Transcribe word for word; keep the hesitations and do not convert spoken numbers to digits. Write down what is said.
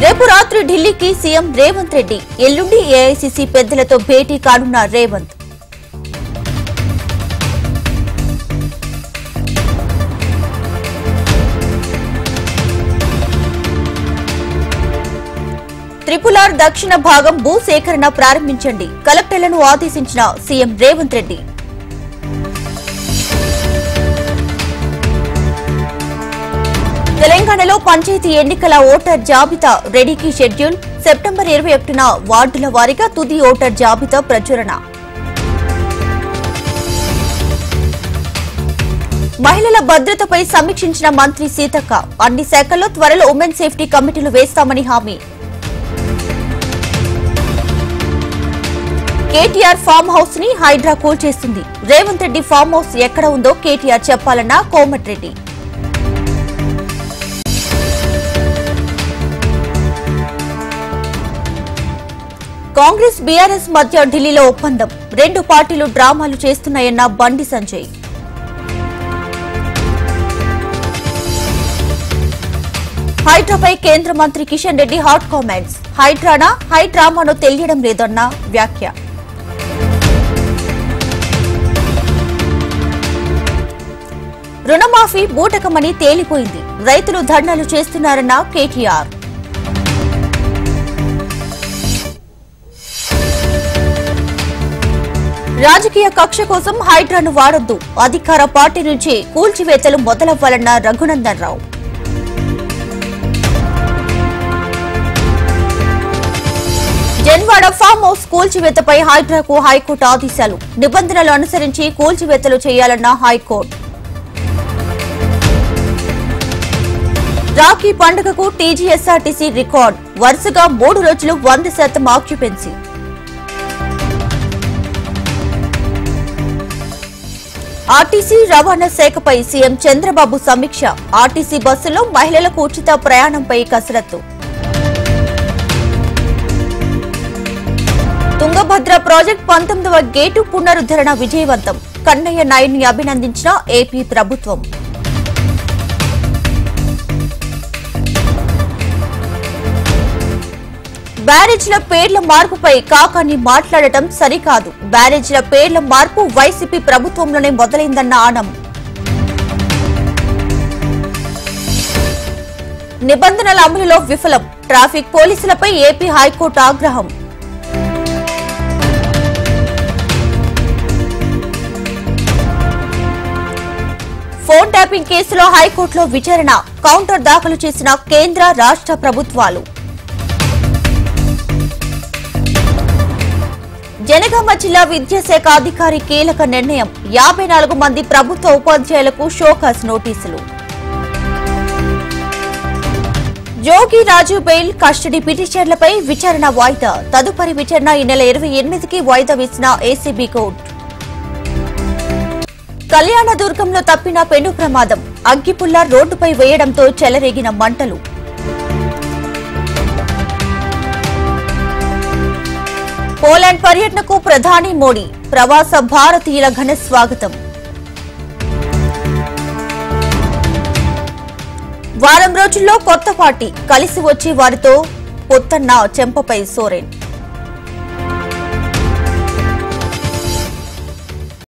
రేపు రాత్రి ఢిల్లీకి సీఎం రేవంత్ రెడ్డి, ఎల్లుండి ఏఐసీసీ పెద్దలతో భేటీ కానున్న రేవంత్. త్రిపులార్ దక్షిణ భాగం భూ సేకరణ ప్రారంభించండి, కలెక్టర్లను ఆదేశించిన సీఎం రేవంత్ రెడ్డి. తెలంగాణలో పంచాయతీ ఎన్నికల ఓటర్ జాబితా రెడీకి షెడ్యూల్. సెప్టెంబర్ ఇరవై ఒకటిన వార్డుల వారీగా తుది ఓటర్ జాబితా ప్రచురణ. మహిళల భద్రతపై సమీక్షించిన మంత్రి సీతక్క, అన్ని శాఖల్లో త్వరలో ఉమెన్ సేఫ్టీ కమిటీలు వేస్తామని హామీ. కేటీఆర్ ఫామ్ హౌస్ ని హైడ్రా కూల్చేస్తుంది. రేవంత్ రెడ్డి ఫామ్ హౌస్ ఎక్కడ ఉందో కేటీఆర్ చెప్పాలన్న కోమటిరెడ్డి. కాంగ్రెస్ బీఆర్ఎస్ మధ్య ఢిల్లీలో ఒప్పందం. రెండు పార్టీలు డ్రామాలు చేస్తున్నాయన్న బండి సంజయ్. హైడ్రాపై కేంద్ర మంత్రి కిషన్ రెడ్డి హాట్ కామెంట్స్. హైడ్రానా హై డ్రామానో తెలియడం లేదన్న వ్యాఖ్య. రుణమాఫీ బూటకమని తేలిపోయింది. రైతులు ధర్నాలు చేస్తున్నారన్న కేటీఆర్. రాజకీయ కక్ష కోసం హైడ్రాను వాడొద్దు, అధికార పార్టీ నుంచి కూల్చివేతలు మొదలవ్వాలన్న రఘునందన్ రావు. జన్వాడ ఫామ్ హౌస్ కూల్చివేతపై హైడ్రాకు హైకోర్టు ఆదేశాలు. నిబంధనలు అనుసరించి కూల్చివేతలు చేయాలన్న హైకోర్టు. రాఖీ పండుగకు టీజీఎస్ఆర్టీసీ రికార్డు. వరుసగా మూడు రోజులు వంద శాతం ఆక్యుపెన్సీ. ఆర్టీసీ రవాణా శాఖపై సీఎం చంద్రబాబు సమీక్ష. ఆర్టీసీ బస్సులో మహిళలకు ఉచిత ప్రయాణంపై కసరత్తు. తుంగభద్ర ప్రాజెక్టు పంతొమ్మిదవ గేటు పునరుద్ధరణ విజయవంతం. కన్నయ్య నాయుడిని అభినందించిన ఏపీ ప్రభుత్వం. బ్యారేజ్ల పేర్ల మార్పుపై కాకాని మాట్లాడటం సరికాదు. బ్యారేజ్ల పేర్ల మార్పు వైసీపీ ప్రభుత్వంలోనే మొదలైందన్న ఆనం. నిబంధనల అమలులో విఫలం. ట్రాఫిక్ పోలీసులపై ఏపీ హైకోర్టు ఆగ్రహం. ఫోన్ ట్యాపింగ్ కేసులో హైకోర్టులో విచారణ. కౌంటర్ దాఖలు చేసిన కేంద్ర రాష్ట్ర ప్రభుత్వాలు. జనగామ జిల్లా విద్యాశాఖ అధికారి కీలక నిర్ణయం. యాభై నాలుగు మంది ప్రభుత్వ ఉపాధ్యాయులకు షోకాస్ నోటీసులు. జోగి రాజు బెయిల్ కస్టడీ పిటిషన్లపై విచారణ వాయిదా. తదుపరి విచారణ ఈ నెల ఇరవై ఎనిమిదికి వాయిదా వేసిన ఏసీబీ కోర్టు. కళ్యాణదుర్గంలో తప్పిన పెను ప్రమాదం. అగ్గిపుల్ల రోడ్డుపై వేయడంతో చెలరేగిన మంటలు. పోలాండ్ పర్యటనకు ప్రధాని మోడీ. ప్రవాస భారతీయుల ఘన స్వాగతం. వారం రోజుల్లో కొత్త పార్టీ కలిసి వచ్చే వారితో పొత్తన్న చెంపపై సోరెన్.